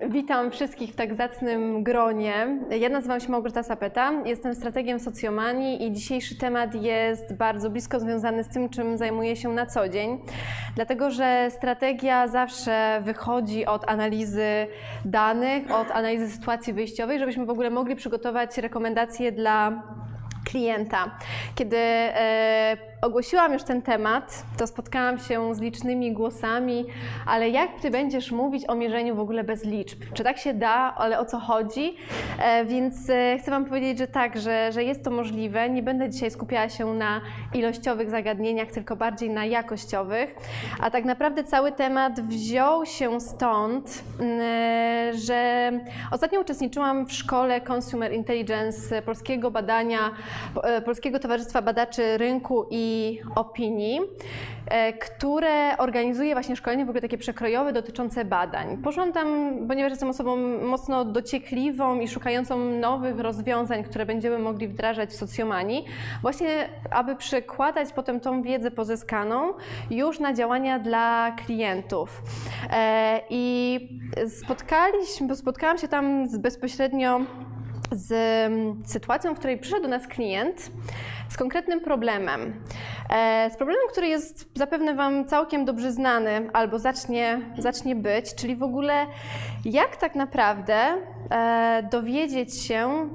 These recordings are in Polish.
Witam wszystkich w tak zacnym gronie. Ja nazywam się Małgorzata Sapeta, jestem strategiem socjomanii i dzisiejszy temat jest bardzo blisko związany z tym, czym zajmuję się na co dzień. Dlatego, że strategia zawsze wychodzi od analizy danych, od analizy sytuacji wyjściowej, żebyśmy w ogóle mogli przygotować rekomendacje dla klienta. Kiedy ogłosiłam już ten temat, to spotkałam się z licznymi głosami, ale jak ty będziesz mówić o mierzeniu w ogóle bez liczb? Czy tak się da, ale o co chodzi? Więc chcę wam powiedzieć, że tak, że jest to możliwe. Nie będę dzisiaj skupiała się na ilościowych zagadnieniach, tylko bardziej na jakościowych. A tak naprawdę cały temat wziął się stąd, że ostatnio uczestniczyłam w szkole Consumer Intelligence Polskiego Towarzystwa Badaczy Rynku i Opinii, które organizuje właśnie szkolenie w ogóle takie przekrojowe dotyczące badań. Poszłam tam, ponieważ jestem osobą mocno dociekliwą i szukającą nowych rozwiązań, które będziemy mogli wdrażać w socjomanii, właśnie aby przekładać potem tą wiedzę pozyskaną już na działania klientów. I spotkałam się tam bezpośrednio z sytuacją, w której przyszedł do nas klient z konkretnym problemem. Z problemem, który jest zapewne wam całkiem dobrze znany albo zacznie być, czyli w ogóle jak tak naprawdę dowiedzieć się,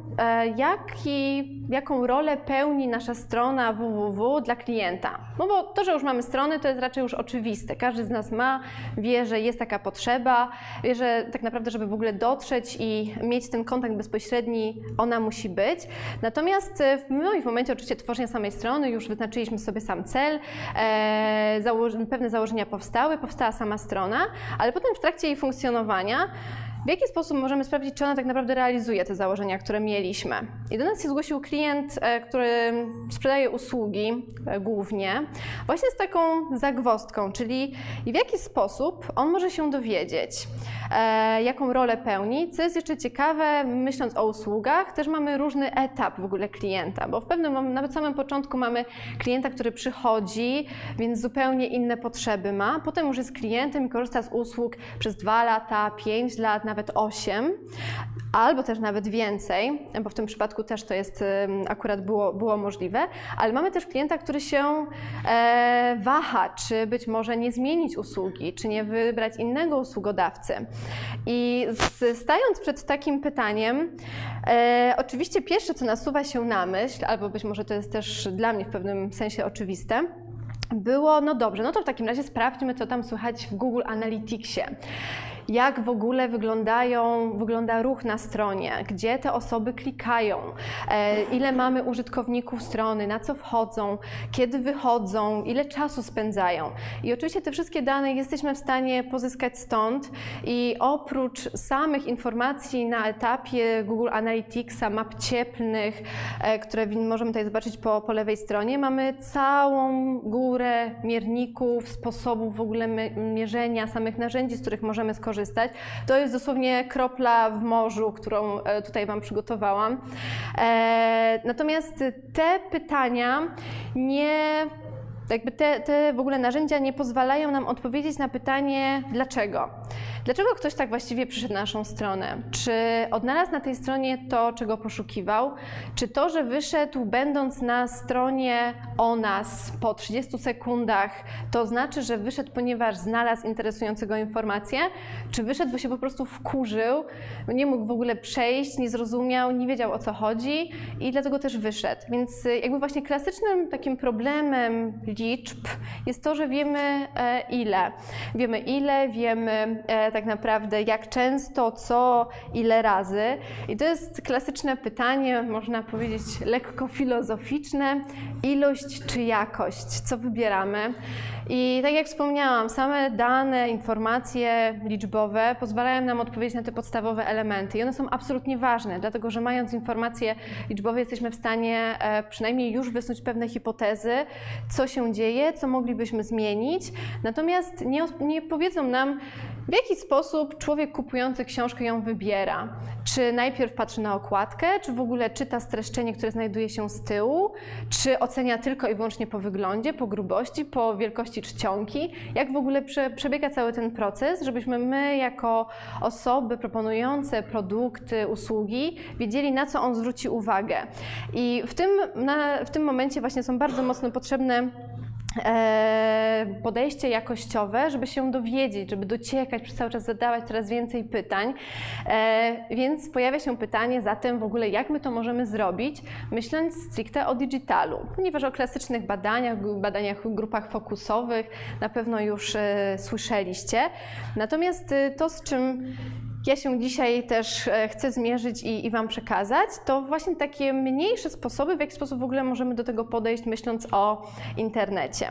jaką rolę pełni nasza strona www dla klienta. No bo to, że już mamy strony, to jest raczej już oczywiste. Każdy z nas wie, że jest taka potrzeba, wie, że tak naprawdę, żeby w ogóle dotrzeć i mieć ten kontakt bezpośredni, ona musi być. Natomiast w momencie oczywiście tworzenia samej strony już wyznaczyliśmy sobie sam cel, pewne założenia powstała sama strona, ale potem w trakcie jej funkcjonowania w jaki sposób możemy sprawdzić, czy ona tak naprawdę realizuje te założenia, które mieliśmy? I do nas się zgłosił klient, który sprzedaje usługi głównie, właśnie z taką zagwozdką, czyli w jaki sposób on może się dowiedzieć, jaką rolę pełni. Co jest jeszcze ciekawe, myśląc o usługach, też mamy różny etap w ogóle klienta, bo w pewnym, nawet samym początku mamy klienta, który przychodzi, więc zupełnie inne potrzeby ma. Potem już jest klientem i korzysta z usług przez 2 lata, 5 lat, nawet 8, albo też nawet więcej, bo w tym przypadku też to jest akurat było możliwe, ale mamy też klienta, który się waha, czy być może nie zmienić usługi, czy nie wybrać innego usługodawcy. I stając przed takim pytaniem, oczywiście pierwsze, co nasuwa się na myśl, albo być może to jest też dla mnie w pewnym sensie oczywiste, było, no dobrze, no to w takim razie sprawdźmy, co tam słychać w Google Analyticsie. Jak w ogóle wygląda ruch na stronie, gdzie te osoby klikają, ile mamy użytkowników strony, na co wchodzą, kiedy wychodzą, ile czasu spędzają. I oczywiście te wszystkie dane jesteśmy w stanie pozyskać stąd i oprócz samych informacji na etapie Google Analyticsa, map cieplnych, które możemy tutaj zobaczyć po lewej stronie, mamy całą górę mierników, sposobów w ogóle mierzenia, samych narzędzi, z których możemy skorzystać. To jest dosłownie kropla w morzu, którą tutaj wam przygotowałam. Natomiast te pytania te w ogóle narzędzia nie pozwalają nam odpowiedzieć na pytanie dlaczego. Dlaczego ktoś tak właściwie przyszedł na naszą stronę? Czy odnalazł na tej stronie to, czego poszukiwał? Czy to, że wyszedł będąc na stronie o nas po 30 sekundach, to znaczy, że wyszedł, ponieważ znalazł interesującego informację? Czy wyszedł, bo się po prostu wkurzył, nie mógł w ogóle przejść, nie zrozumiał, nie wiedział, o co chodzi i dlatego też wyszedł? Więc jakby właśnie klasycznym takim problemem liczb jest to, że wiemy ile. Wiemy tak naprawdę jak często, co, ile razy. I to jest klasyczne pytanie, można powiedzieć lekko filozoficzne, ilość czy jakość, co wybieramy. I tak jak wspomniałam, same dane, informacje liczbowe pozwalają nam odpowiedzieć na te podstawowe elementy i one są absolutnie ważne, dlatego że mając informacje liczbowe jesteśmy w stanie przynajmniej już wysnuć pewne hipotezy, co się dzieje, co moglibyśmy zmienić, natomiast nie powiedzą nam, w jaki sposób człowiek kupujący książkę ją wybiera. Czy najpierw patrzy na okładkę, czy w ogóle czyta streszczenie, które znajduje się z tyłu, czy ocenia tylko i wyłącznie po wyglądzie, po grubości, po wielkości wartości czcionki, jak w ogóle przebiega cały ten proces, żebyśmy my jako osoby proponujące produkty, usługi wiedzieli, na co on zwróci uwagę. I w tym momencie właśnie są bardzo mocno potrzebne podejście jakościowe, żeby się dowiedzieć, żeby dociekać, przez cały czas zadawać coraz więcej pytań, więc pojawia się pytanie zatem w ogóle, jak my to możemy zrobić, myśląc stricte o digitalu, ponieważ o klasycznych badaniach w grupach fokusowych na pewno już słyszeliście, natomiast to, z czym ja się dzisiaj też chcę zmierzyć i Wam przekazać, to właśnie takie mniejsze sposoby, w jaki sposób w ogóle możemy do tego podejść, myśląc o internecie.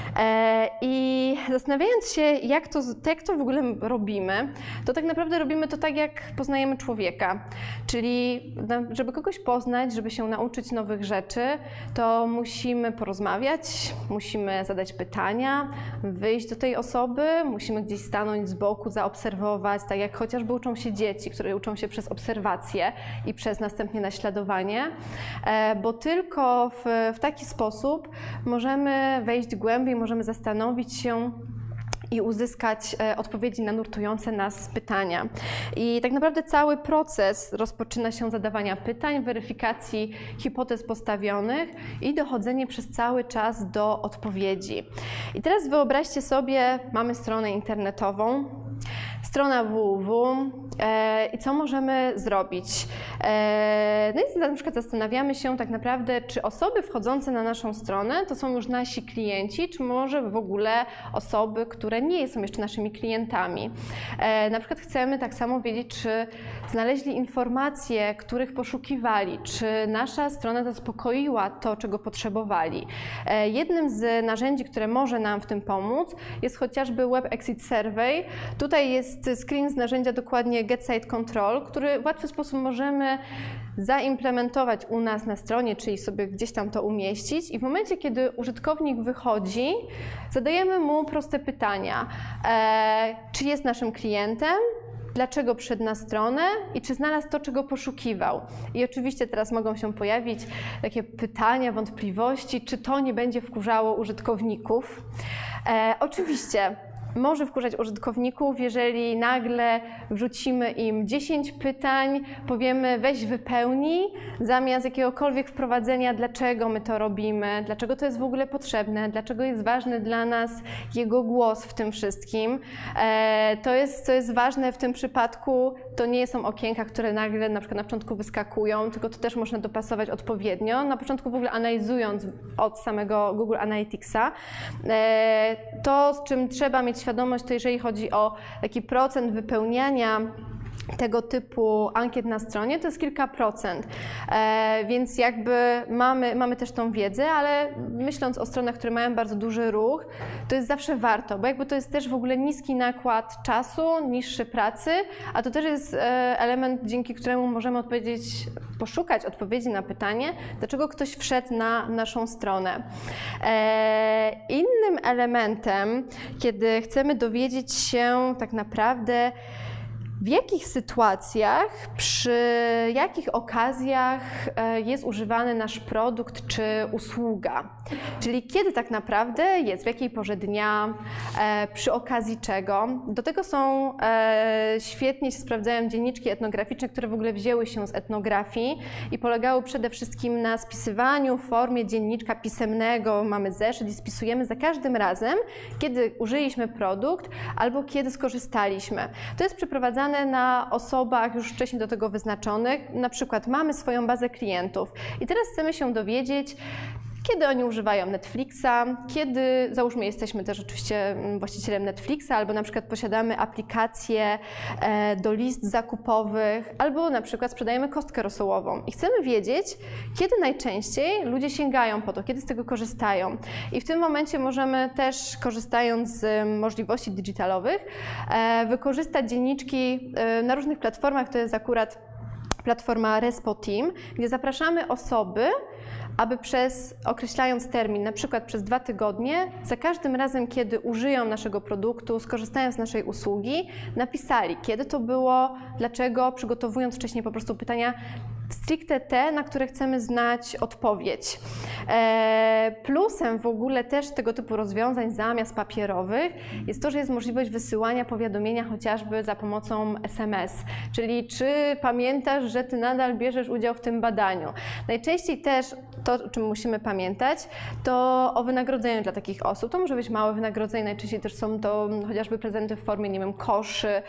I zastanawiając się, jak to w ogóle robimy, to tak naprawdę robimy to tak, jak poznajemy człowieka. Czyli żeby kogoś poznać, żeby się nauczyć nowych rzeczy, to musimy porozmawiać, musimy zadać pytania, wyjść do tej osoby, musimy gdzieś stanąć z boku, zaobserwować, tak jak chociażby uczą się dzieci, które uczą się przez obserwację i przez następnie naśladowanie, bo tylko w taki sposób możemy wejść głębiej, możemy zastanowić się i uzyskać odpowiedzi na nurtujące nas pytania. I tak naprawdę cały proces rozpoczyna się od zadawania pytań, weryfikacji hipotez postawionych i dochodzenie przez cały czas do odpowiedzi. I teraz wyobraźcie sobie, mamy stronę internetową, strona www i co możemy zrobić? No i na przykład zastanawiamy się tak naprawdę, czy osoby wchodzące na naszą stronę to są już nasi klienci, czy może w ogóle osoby, które nie są jeszcze naszymi klientami. Na przykład chcemy tak samo wiedzieć, czy znaleźli informacje, których poszukiwali, czy nasza strona zaspokoiła to, czego potrzebowali. Jednym z narzędzi, które może nam w tym pomóc, jest chociażby Web Exit Survey. Tutaj jest screen z narzędzia dokładnie Get Site Control, który w łatwy sposób możemy zaimplementować u nas na stronie, czyli sobie gdzieś tam to umieścić i w momencie, kiedy użytkownik wychodzi, zadajemy mu proste pytania. Czy jest naszym klientem? Dlaczego przyszedł na stronę i czy znalazł to, czego poszukiwał. I oczywiście teraz mogą się pojawić takie pytania, wątpliwości, czy to nie będzie wkurzało użytkowników. Oczywiście może wkurzać użytkowników, jeżeli nagle wrzucimy im 10 pytań, powiemy weź wypełnij, zamiast jakiegokolwiek wprowadzenia, dlaczego my to robimy, dlaczego to jest w ogóle potrzebne, dlaczego jest ważny dla nas jego głos w tym wszystkim. Co jest ważne w tym przypadku, to nie są okienka, które nagle na przykład na początku wyskakują, tylko to też można dopasować odpowiednio. Na początku w ogóle analizując od samego Google Analyticsa, to z czym trzeba mieć świadomość, to jeżeli chodzi o taki procent wypełniania tego typu ankiet na stronie, to jest kilka procent, więc jakby mamy też tą wiedzę, ale myśląc o stronach, które mają bardzo duży ruch, to jest zawsze warto, bo jakby to jest też w ogóle niski nakład czasu, niższy pracy, a to też jest element, dzięki któremu możemy poszukać odpowiedzi na pytanie, dlaczego ktoś wszedł na naszą stronę. Innym elementem, kiedy chcemy dowiedzieć się tak naprawdę, w jakich sytuacjach, przy jakich okazjach jest używany nasz produkt czy usługa? Czyli kiedy tak naprawdę jest, w jakiej porze dnia, przy okazji czego? Do tego są świetnie się sprawdzają dzienniczki etnograficzne, które w ogóle wzięły się z etnografii i polegały przede wszystkim na spisywaniu w formie dzienniczka pisemnego. Mamy zeszyt i spisujemy za każdym razem, kiedy użyliśmy produkt albo kiedy skorzystaliśmy. To jest przeprowadzane na osobach już wcześniej do tego wyznaczonych. Na przykład mamy swoją bazę klientów i teraz chcemy się dowiedzieć, kiedy oni używają Netflixa, kiedy, załóżmy, jesteśmy też oczywiście właścicielem Netflixa, albo na przykład posiadamy aplikację do list zakupowych, albo na przykład sprzedajemy kostkę rosołową i chcemy wiedzieć, kiedy najczęściej ludzie sięgają po to, kiedy z tego korzystają. I w tym momencie możemy też, korzystając z możliwości digitalowych, wykorzystać dzienniczki na różnych platformach, to jest akurat platforma Respo Team, gdzie zapraszamy osoby, aby określając termin, na przykład przez 2 tygodnie, za każdym razem, kiedy użyją naszego produktu, skorzystają z naszej usługi, napisali, kiedy to było, dlaczego, przygotowując wcześniej po prostu pytania, stricte te, na które chcemy znać odpowiedź. Plusem w ogóle też tego typu rozwiązań zamiast papierowych jest to, że jest możliwość wysyłania powiadomienia chociażby za pomocą SMS, czyli czy pamiętasz, że ty nadal bierzesz udział w tym badaniu. Najczęściej też to, o czym musimy pamiętać, to o wynagrodzeniu dla takich osób. To może być małe wynagrodzenie, najczęściej też są to chociażby prezenty w formie, nie wiem, koszy,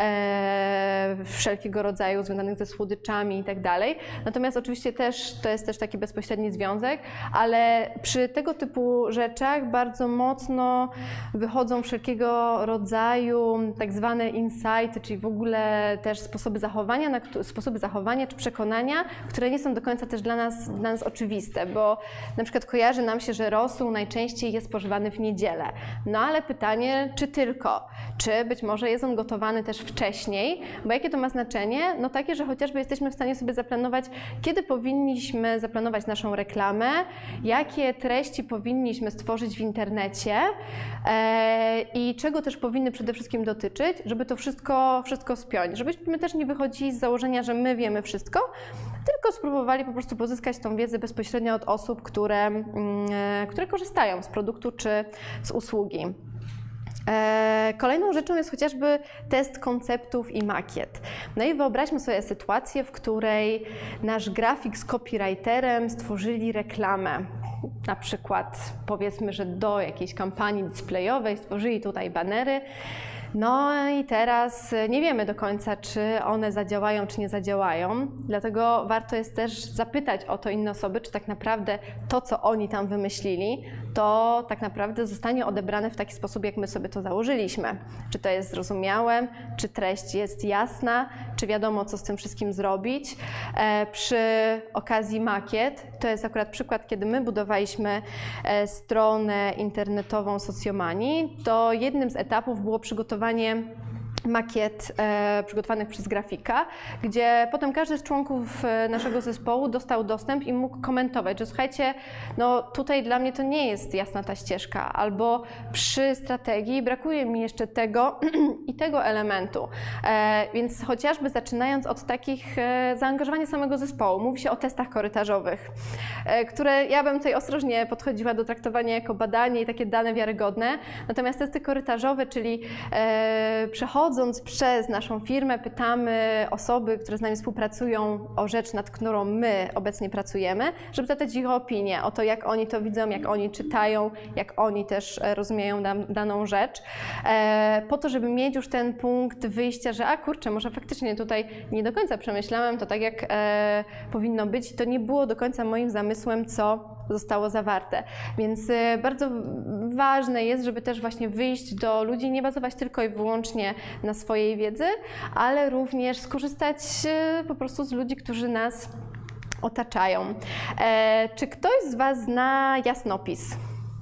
wszelkiego rodzaju związanych ze słodyczami i tak dalej. Natomiast oczywiście też to jest też taki bezpośredni związek, ale przy tego typu rzeczach bardzo mocno wychodzą wszelkiego rodzaju tak zwane insighty, czyli w ogóle też sposoby zachowania czy przekonania, które nie są do końca też dla nas oczywiste, bo na przykład kojarzy nam się, że rosół najczęściej jest spożywany w niedzielę. No ale pytanie, czy tylko? Czy być może jest on gotowany też wcześniej? Bo jakie to ma znaczenie? No takie, że chociażby jesteśmy w stanie sobie zaplanować, kiedy powinniśmy zaplanować naszą reklamę, jakie treści powinniśmy stworzyć w internecie i czego też powinny przede wszystkim dotyczyć, żeby to wszystko spiąć. Żebyśmy też nie wychodzili z założenia, że my wiemy wszystko, tylko spróbowali po prostu pozyskać tą wiedzę bezpośrednio od osób, które korzystają z produktu czy z usługi. Kolejną rzeczą jest chociażby test konceptów i makiet. No i wyobraźmy sobie sytuację, w której nasz grafik z copywriterem stworzyli reklamę. Na przykład powiedzmy, że do jakiejś kampanii displayowej stworzyli tutaj banery. No i teraz nie wiemy do końca, czy one zadziałają, czy nie zadziałają, dlatego warto jest też zapytać o to inne osoby, czy tak naprawdę to, co oni tam wymyślili, to tak naprawdę zostanie odebrane w taki sposób, jak my sobie to założyliśmy. Czy to jest zrozumiałe, czy treść jest jasna, czy wiadomo, co z tym wszystkim zrobić. Przy okazji makiet, to jest akurat przykład, kiedy my budowaliśmy stronę internetową Socjomanii, to jednym z etapów było przygotowanie makiet przygotowanych przez grafika, gdzie potem każdy z członków naszego zespołu dostał dostęp i mógł komentować, że słuchajcie, no tutaj dla mnie to nie jest jasna ta ścieżka, albo przy strategii brakuje mi jeszcze tego i tego elementu. Więc chociażby zaczynając od takich zaangażowania samego zespołu, mówi się o testach korytarzowych, które ja bym tutaj ostrożnie podchodziła do traktowania jako badanie i takie dane wiarygodne, natomiast testy korytarzowe, czyli przechodząc przez naszą firmę, pytamy osoby, które z nami współpracują o rzecz, nad którą my obecnie pracujemy, żeby zapytać ich o opinię, o to, jak oni to widzą, jak oni czytają, jak oni też rozumieją daną rzecz, po to, żeby mieć już ten punkt wyjścia, że kurczę, może faktycznie tutaj nie do końca przemyślałem to tak, jak powinno być i to nie było do końca moim zamysłem, co zostało zawarte. Więc bardzo ważne jest, żeby też właśnie wyjść do ludzi, nie bazować tylko i wyłącznie na swojej wiedzy, ale również skorzystać po prostu z ludzi, którzy nas otaczają. Czy ktoś z Was zna jasnopis?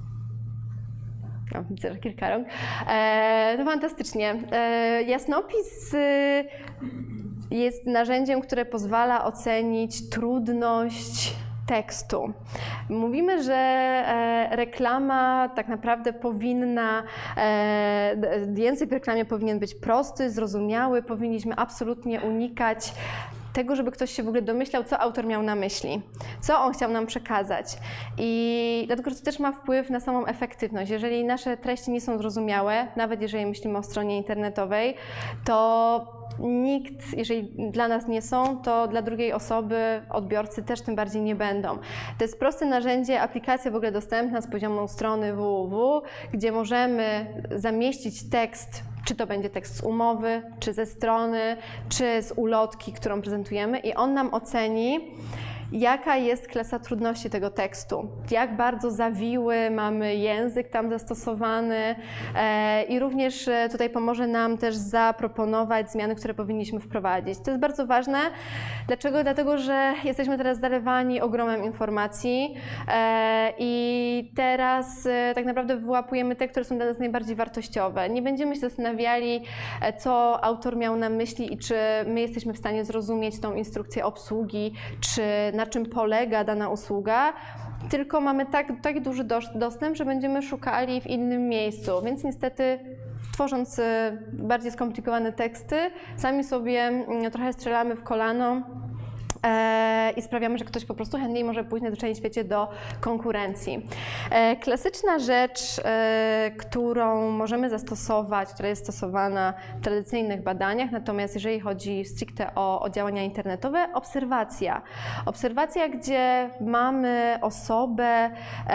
No, widzę, że kilka rąk. To fantastycznie. Jasnopis jest narzędziem, które pozwala ocenić trudność tekstu. Mówimy, że reklama tak naprawdę język w reklamie powinien być prosty, zrozumiały, powinniśmy absolutnie unikać tego, żeby ktoś się w ogóle domyślał, co autor miał na myśli, co on chciał nam przekazać. I dlatego, że to też ma wpływ na samą efektywność. Jeżeli nasze treści nie są zrozumiałe, nawet jeżeli myślimy o stronie internetowej, to nikt, jeżeli dla nas nie są, to dla drugiej osoby, odbiorcy też tym bardziej nie będą. To jest proste narzędzie, aplikacja w ogóle dostępna z poziomu strony www, gdzie możemy zamieścić tekst, czy to będzie tekst z umowy, czy ze strony, czy z ulotki, którą prezentujemy i on nam oceni, jaka jest klasa trudności tego tekstu, jak bardzo zawiły mamy język tam zastosowany i również tutaj pomoże nam też zaproponować zmiany, które powinniśmy wprowadzić. To jest bardzo ważne. Dlaczego? Dlatego, że jesteśmy teraz zalewani ogromem informacji i teraz tak naprawdę wyłapujemy te, które są dla nas najbardziej wartościowe. Nie będziemy się zastanawiali, co autor miał na myśli i czy my jesteśmy w stanie zrozumieć tą instrukcję obsługi, czy na czym polega dana usługa, tylko mamy tak duży dostęp, że będziemy szukali w innym miejscu, więc niestety tworząc bardziej skomplikowane teksty, sami sobie trochę strzelamy w kolano i sprawiamy, że ktoś po prostu chętniej może pójść na zwyczajnym świecie do konkurencji. Klasyczna rzecz, którą możemy zastosować, która jest stosowana w tradycyjnych badaniach, natomiast jeżeli chodzi stricte o działania internetowe, obserwacja. Obserwacja, gdzie mamy osobę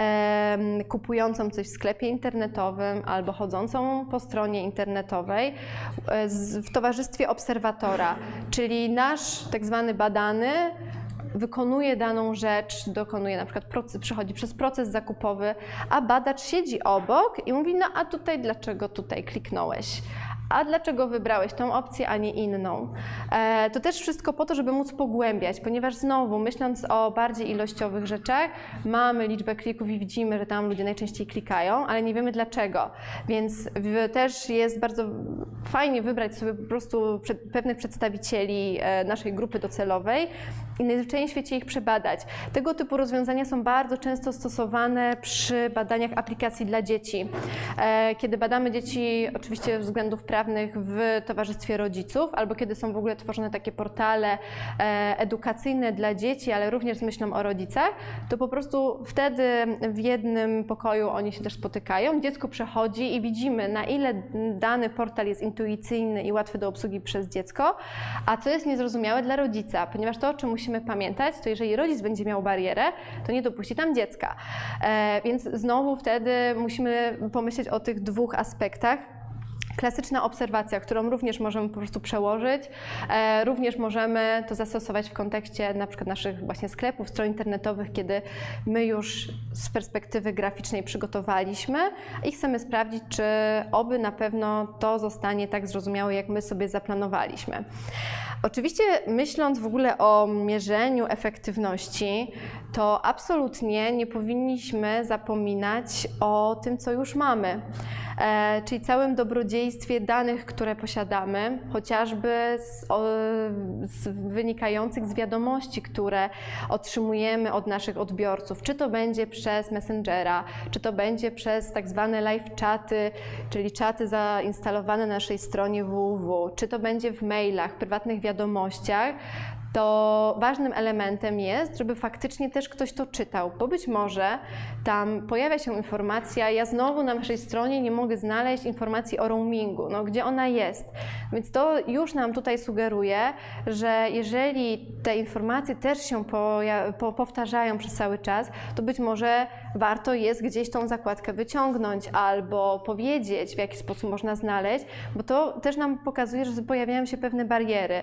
kupującą coś w sklepie internetowym albo chodzącą po stronie internetowej w towarzystwie obserwatora, czyli nasz tak zwany badany wykonuje daną rzecz, dokonuje na przykład, przechodzi przez proces zakupowy, a badacz siedzi obok i mówi, no a tutaj dlaczego tutaj kliknąłeś? A dlaczego wybrałeś tą opcję, a nie inną? To też wszystko po to, żeby móc pogłębiać, ponieważ znowu, myśląc o bardziej ilościowych rzeczach, mamy liczbę klików i widzimy, że tam ludzie najczęściej klikają, ale nie wiemy dlaczego. Więc też jest bardzo fajnie wybrać sobie po prostu pewnych przedstawicieli naszej grupy docelowej i najzwyczajniej w świecie ich przebadać. Tego typu rozwiązania są bardzo często stosowane przy badaniach aplikacji dla dzieci. Kiedy badamy dzieci, oczywiście ze względów prawnych, w towarzystwie rodziców, albo kiedy są w ogóle tworzone takie portale edukacyjne dla dzieci, ale również z myślą o rodzicach, to po prostu wtedy w jednym pokoju oni się też spotykają, dziecko przechodzi i widzimy, na ile dany portal jest intuicyjny i łatwy do obsługi przez dziecko, a co jest niezrozumiałe dla rodzica, ponieważ to, o czym musimy pamiętać, to jeżeli rodzic będzie miał barierę, to nie dopuści tam dziecka. Więc znowu wtedy musimy pomyśleć o tych dwóch aspektach. Klasyczna obserwacja, którą również możemy po prostu przełożyć, również możemy to zastosować w kontekście na przykład naszych właśnie sklepów, stron internetowych, kiedy my już z perspektywy graficznej przygotowaliśmy i chcemy sprawdzić, czy oby na pewno to zostanie tak zrozumiałe, jak my sobie zaplanowaliśmy. Oczywiście myśląc w ogóle o mierzeniu efektywności, to absolutnie nie powinniśmy zapominać o tym, co już mamy. Czyli całym danych, które posiadamy, chociażby wynikających z wiadomości, które otrzymujemy od naszych odbiorców, czy to będzie przez Messengera, czy to będzie przez tak zwane live czaty, czyli czaty zainstalowane na naszej stronie www, czy to będzie w mailach, w prywatnych wiadomościach, to ważnym elementem jest, żeby faktycznie też ktoś to czytał, bo być może tam pojawia się informacja, ja znowu na naszej stronie nie mogę znaleźć informacji o roamingu, no gdzie ona jest. Więc to już nam tutaj sugeruje, że jeżeli te informacje też się powtarzają przez cały czas, to być może warto jest gdzieś tą zakładkę wyciągnąć albo powiedzieć, w jaki sposób można znaleźć, bo to też nam pokazuje, że pojawiają się pewne bariery.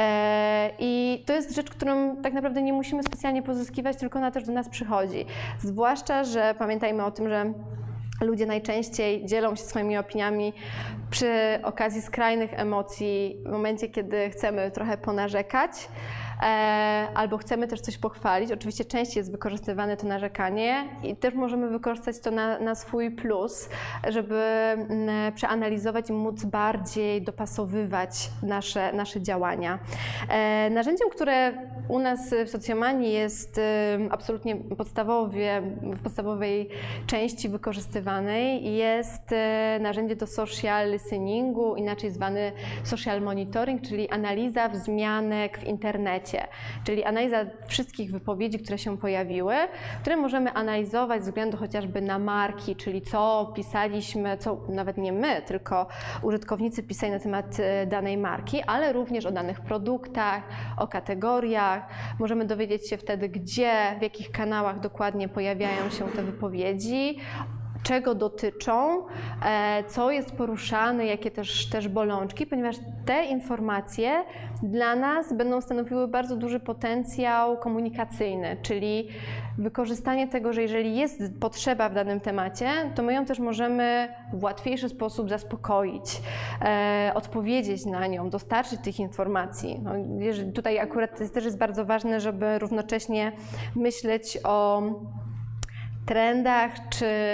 I to jest rzecz, którą tak naprawdę nie musimy specjalnie pozyskiwać, tylko ona też do nas przychodzi. Zwłaszcza, że pamiętajmy o tym, że ludzie najczęściej dzielą się swoimi opiniami przy okazji skrajnych emocji, w momencie, kiedy chcemy trochę ponarzekać, albo chcemy też coś pochwalić. Oczywiście częściej jest wykorzystywane to narzekanie i też możemy wykorzystać to na swój plus, żeby przeanalizować i móc bardziej dopasowywać nasze działania. Narzędziem, które u nas w Socjomanii jest absolutnie w podstawowej części wykorzystywanej, jest narzędzie do social listeningu, inaczej zwany social monitoring, czyli analiza wzmianek w internecie. Czyli analiza wszystkich wypowiedzi, które się pojawiły, które możemy analizować ze względu chociażby na marki, czyli co pisaliśmy, co nawet nie my, tylko użytkownicy pisali na temat danej marki, ale również o danych produktach, o kategoriach. Możemy dowiedzieć się wtedy, gdzie, w jakich kanałach dokładnie pojawiają się te wypowiedzi, czego dotyczą, co jest poruszane, jakie też bolączki, ponieważ te informacje dla nas będą stanowiły bardzo duży potencjał komunikacyjny, czyli wykorzystanie tego, że jeżeli jest potrzeba w danym temacie, to my ją też możemy w łatwiejszy sposób zaspokoić, odpowiedzieć na nią, dostarczyć tych informacji. No, tutaj akurat też jest bardzo ważne, żeby równocześnie myśleć o trendach czy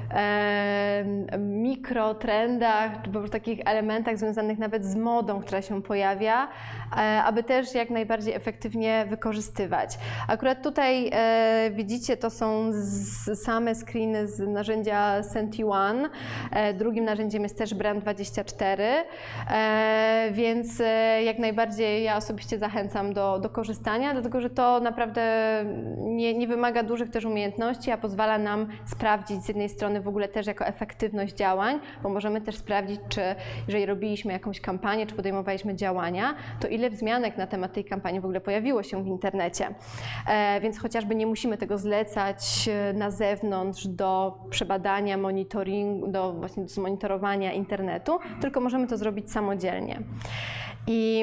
mikrotrendach, czy po prostu takich elementach związanych nawet z modą, która się pojawia, aby też jak najbardziej efektywnie wykorzystywać. Akurat tutaj widzicie, to są same screeny z narzędzia Senti-One. Drugim narzędziem jest też Brand24, więc jak najbardziej ja osobiście zachęcam do korzystania, dlatego że to naprawdę nie wymaga dużych też umiejętności, a pozwala nam sprawdzić z jednej strony w ogóle też jako efektywność działań, bo możemy też sprawdzić, czy jeżeli robiliśmy jakąś kampanię, czy podejmowaliśmy działania, to ile wzmianek na temat tej kampanii w ogóle pojawiło się w internecie. Więc chociażby nie musimy tego zlecać na zewnątrz do przebadania, monitoringu, do właśnie zmonitorowania internetu, tylko możemy to zrobić samodzielnie. I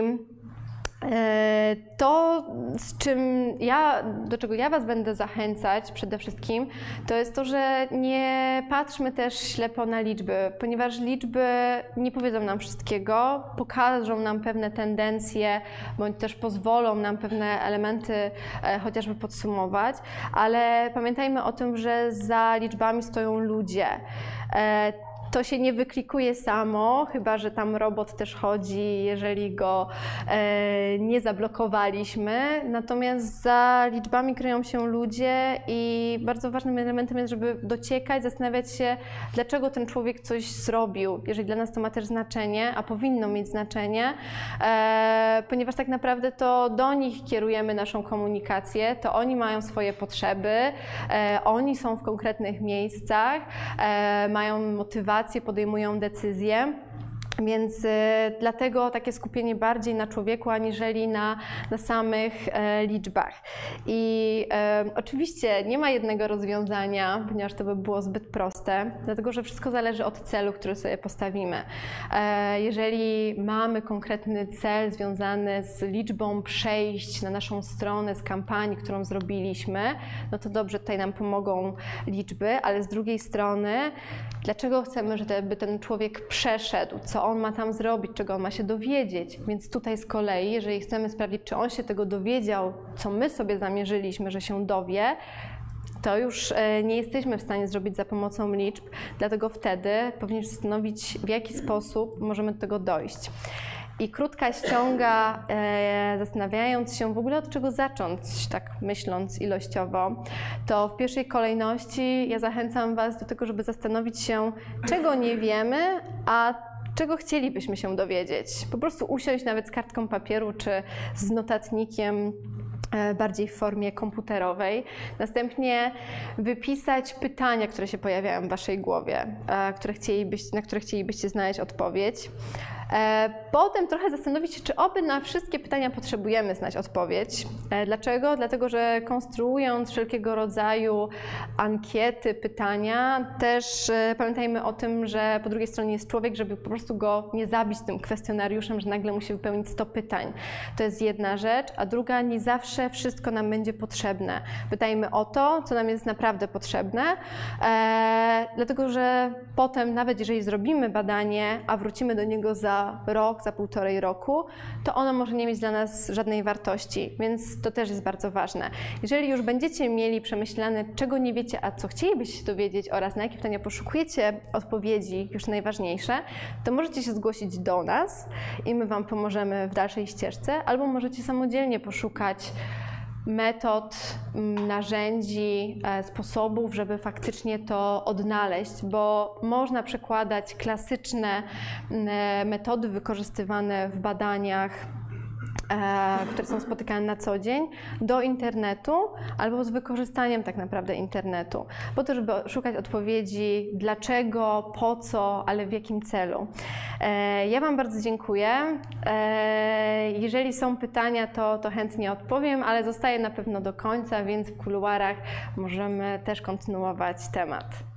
to, do czego ja Was będę zachęcać przede wszystkim, to jest to, że nie patrzmy też ślepo na liczby, ponieważ liczby nie powiedzą nam wszystkiego, pokażą nam pewne tendencje, bądź też pozwolą nam pewne elementy chociażby podsumować, ale pamiętajmy o tym, że za liczbami stoją ludzie. To się nie wyklikuje samo, chyba że tam robot też chodzi, jeżeli go nie zablokowaliśmy. Natomiast za liczbami kryją się ludzie i bardzo ważnym elementem jest, żeby dociekać, zastanawiać się, dlaczego ten człowiek coś zrobił, jeżeli dla nas to ma też znaczenie, a powinno mieć znaczenie, ponieważ tak naprawdę to do nich kierujemy naszą komunikację, to oni mają swoje potrzeby, oni są w konkretnych miejscach, mają motywację, podejmują decyzje. Więc dlatego takie skupienie bardziej na człowieku, aniżeli na samych liczbach. I oczywiście nie ma jednego rozwiązania, ponieważ to by było zbyt proste, dlatego że wszystko zależy od celu, który sobie postawimy. Jeżeli mamy konkretny cel związany z liczbą przejść na naszą stronę z kampanii, którą zrobiliśmy, no to dobrze, tutaj nam pomogą liczby, ale z drugiej strony, dlaczego chcemy, żeby ten człowiek przeszedł, co on ma tam zrobić, czego on ma się dowiedzieć. Więc tutaj z kolei, jeżeli chcemy sprawdzić, czy on się tego dowiedział, co my sobie zamierzyliśmy, że się dowie, to już nie jesteśmy w stanie zrobić za pomocą liczb, dlatego wtedy powinniśmy zastanowić, w jaki sposób możemy do tego dojść. I krótka ściąga, zastanawiając się w ogóle od czego zacząć, tak myśląc ilościowo, to w pierwszej kolejności ja zachęcam Was do tego, żeby zastanowić się, czego nie wiemy, a czego chcielibyśmy się dowiedzieć. Po prostu usiąść nawet z kartką papieru czy z notatnikiem, bardziej w formie komputerowej. Następnie wypisać pytania, które się pojawiają w Waszej głowie, na które chcielibyście znaleźć odpowiedź. Potem trochę zastanowić się, czy oby na wszystkie pytania potrzebujemy znać odpowiedź. Dlaczego? Dlatego, że konstruując wszelkiego rodzaju ankiety, pytania, też pamiętajmy o tym, że po drugiej stronie jest człowiek, żeby po prostu go nie zabić tym kwestionariuszem, że nagle musi wypełnić 100 pytań. To jest jedna rzecz, a druga, nie zawsze wszystko nam będzie potrzebne. Pytajmy o to, co nam jest naprawdę potrzebne, dlatego, że potem, nawet jeżeli zrobimy badanie, a wrócimy do niego za rok, za półtorej roku, to ono może nie mieć dla nas żadnej wartości, więc to też jest bardzo ważne. Jeżeli już będziecie mieli przemyślane, czego nie wiecie, a co chcielibyście się dowiedzieć oraz na jakie pytania poszukujecie odpowiedzi, już najważniejsze, to możecie się zgłosić do nas i my Wam pomożemy w dalszej ścieżce, albo możecie samodzielnie poszukać metod, narzędzi, sposobów, żeby faktycznie to odnaleźć, bo można przekładać klasyczne metody wykorzystywane w badaniach, które są spotykane na co dzień, do internetu albo z wykorzystaniem tak naprawdę internetu, po to, żeby szukać odpowiedzi dlaczego, po co, ale w jakim celu. Ja Wam bardzo dziękuję. Jeżeli są pytania, to chętnie odpowiem, ale zostaję na pewno do końca, więc w kuluarach możemy też kontynuować temat.